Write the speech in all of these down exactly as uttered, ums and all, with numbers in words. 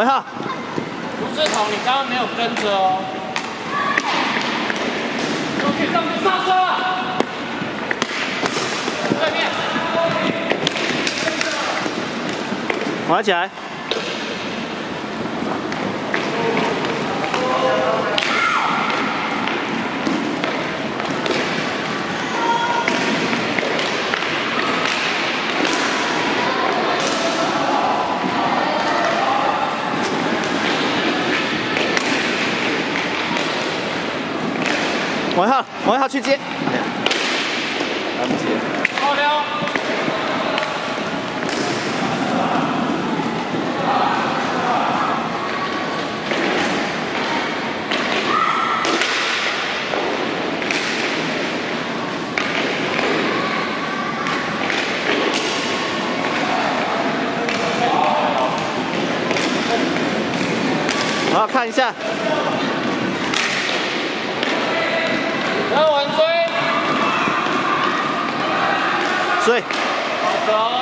尾号。 吴志彤，你刚刚没有跟着哦。OK， 上去刹车。对面。 滑起来。 尾号，尾号去接，来不及了。 好溜。 我要看一下。 然后晚追， 追， 好走。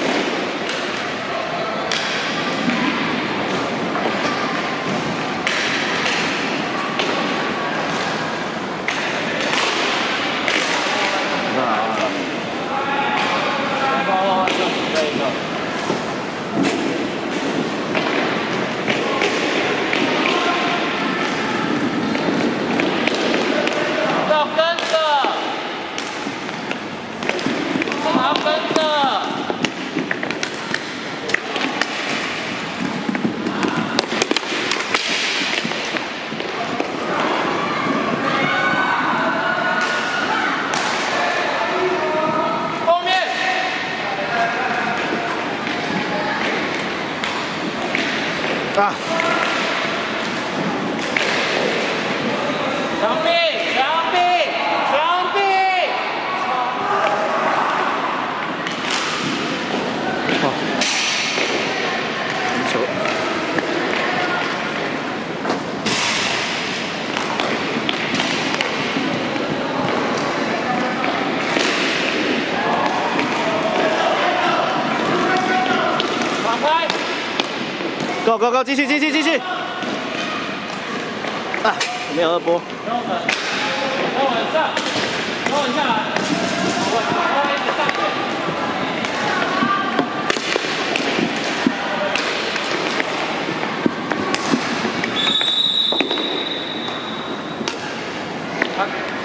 啊！ 墙壁，墙壁，墙壁！ 好，球。 放开！ Go go go！ 继续继续继续！啊，没有二波。 等我们，等我上，等我下来。